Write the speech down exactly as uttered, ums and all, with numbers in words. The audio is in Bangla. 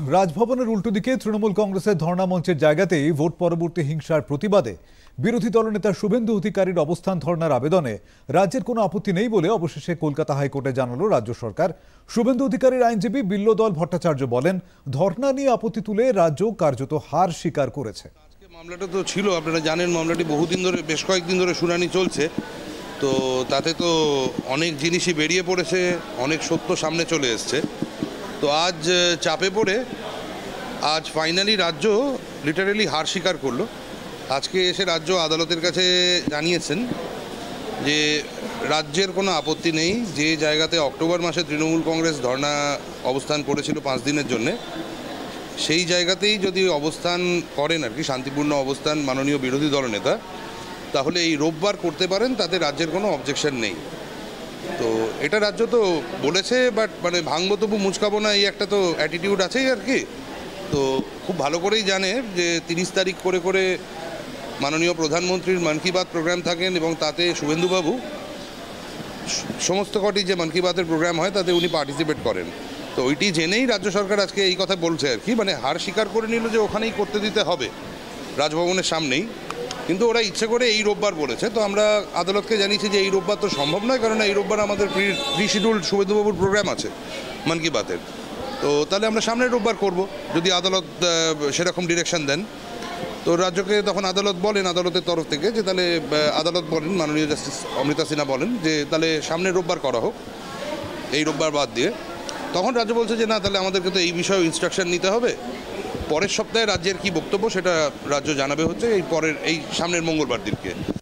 রাজভবনের উল্টো দিকে তৃণমূল কংগ্রেসের ধর্ণা মঞ্চের জায়গাতেই ভোট পরবর্তী হিংসার প্রতিবাদে বিরোধী দলনেতা শুভেন্দু অধিকারীর অবস্থান ধর্ণার আবেদনে রাজ্যের কোনো আপত্তি নেই বলে অবশেষে কলকাতা হাইকোর্টে জানালো রাজ্য সরকার। শুভেন্দু অধিকারীর আইনজীবী বিল্লদল ভট্টাচার্য বলেন, ধর্ণা নিয়ে আপত্তি তুলে রাজ্য কার্যত হার স্বীকার করেছে। আজকে মামলাটা তো ছিল, আপনারা জানেন, মামলাটি বহুদিন ধরে, বেশ কয়েকদিন ধরে শুনানি চলছে। তো তাতে তো অনেক জিনিসই বেরিয়ে পড়েছে, অনেক সত্য সামনে চলে এসছে। তো আজ চাপে পড়ে আজ ফাইনালি রাজ্য লিটারেলি হার স্বীকার করলো। আজকে এসে রাজ্য আদালতের কাছে জানিয়েছেন যে রাজ্যের কোনো আপত্তি নেই, যে জায়গাতে অক্টোবর মাসে তৃণমূল কংগ্রেস ধর্ণা অবস্থান করেছিল পাঁচ দিনের জন্যে, সেই জায়গাতেই যদি অবস্থান করেন আর কি, শান্তিপূর্ণ অবস্থান মাননীয় বিরোধী দলনেতা, তাহলে এই রোববার করতে পারেন, তাতে রাজ্যের কোনো অবজেকশন নেই। তো এটা রাজ্য তো বলেছে, বাট মানে ভাঙবো তবু মুচকাবো না, এই একটা তো অ্যাটিটিউড আছেই আর কি। তো খুব ভালো করেই জানে যে তিরিশ তারিখ করে করে মাননীয় প্রধানমন্ত্রীর মন কি বাত প্রোগ্রাম থাকেন এবং তাতে শুভেন্দুবাবু সমস্ত কটি যে মন কি বাতের প্রোগ্রাম হয় তাতে উনি পার্টিসিপেট করেন। তো ওইটি জেনেই রাজ্য সরকার আজকে এই কথা বলছে আর কি, মানে হার স্বীকার করে নিল যে ওখানেই করতে দিতে হবে, রাজভবনের সামনেই। কিন্তু ওরা ইচ্ছে করে এই রোববার বলেছে। তো আমরা আদালতকে জানিয়েছি যে এই রোববার তো সম্ভব নয়, কারণ এই রোববার আমাদের প্রি প্রি শিডিউল্ড শুভেন্দুবাবুর প্রোগ্রাম আছে মন কি বাতের। তো তাহলে আমরা সামনের রোববার করব, যদি আদালত সেরকম ডিরেকশন দেন। তো রাজ্যকে তখন আদালত বলেন, আদালতের তরফ থেকে, যে তাহলে আদালত বলেন, মাননীয় জাস্টিস অমৃতা সিনহা বলেন যে তাহলে সামনের রোববার করা হোক, এই রোববার বাদ দিয়ে। তখন রাজ্য বলছে যে না, তাহলে আমাদেরকে তো এই বিষয়ে ইনস্ট্রাকশন নিতে হবে, পরের সপ্তাহে রাজ্যের কি বক্তব্য সেটা রাজ্য জানাবে হচ্ছে এই পরের এই সামনের মঙ্গলবার দিনকে।